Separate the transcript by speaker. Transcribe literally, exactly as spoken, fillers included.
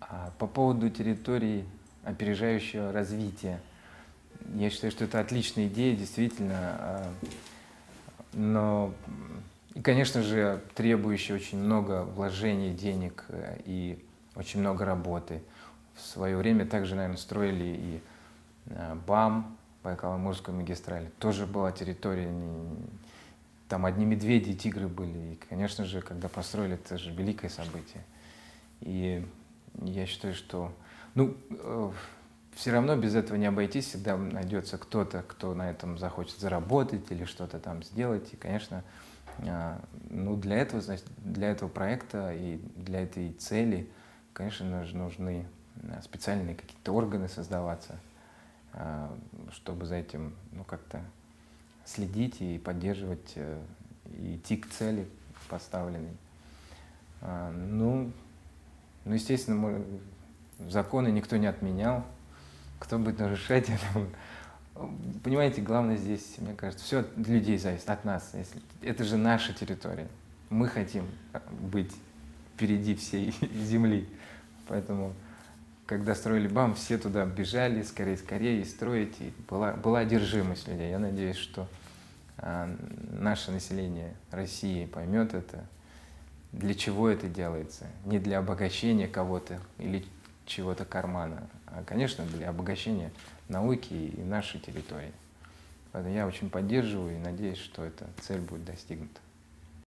Speaker 1: А по поводу территорий опережающего развития, я считаю, что это отличная идея, действительно, а, но, и, конечно же, требующая очень много вложений денег э, и очень много работы. В свое время также, наверное, строили и э, БАМ, Байкало-Амурскую магистраль. Тоже была территория, не- там одни медведи и тигры были. И, конечно же, когда построили, это же великое событие. И я считаю, что, ну, все равно без этого не обойтись, всегда найдется кто-то, кто на этом захочет заработать или что-то там сделать. И, конечно, а, ну, для этого, значит, для этого проекта и для этой цели, конечно, нуж- нужны а, специальные какие-то органы создаваться, а, чтобы за этим, ну, как-то следить и поддерживать, э, и идти к цели поставленной. А, Ну, ну, естественно, мы, законы никто не отменял. Кто будет нарушать это? Понимаете, главное здесь, мне кажется, все от людей зависит, от нас. Если, это же наша территория. Мы хотим быть впереди всей земли. Поэтому, когда строили БАМ, все туда бежали, скорее, скорее, и строить. И была, была одержимость людей. Я надеюсь, что а, наше население России поймет это, для чего это делается. Не для обогащения кого-то или чего-то кармана, а, конечно, для обогащения науки и нашей территории. Поэтому я очень поддерживаю и надеюсь, что эта цель будет достигнута.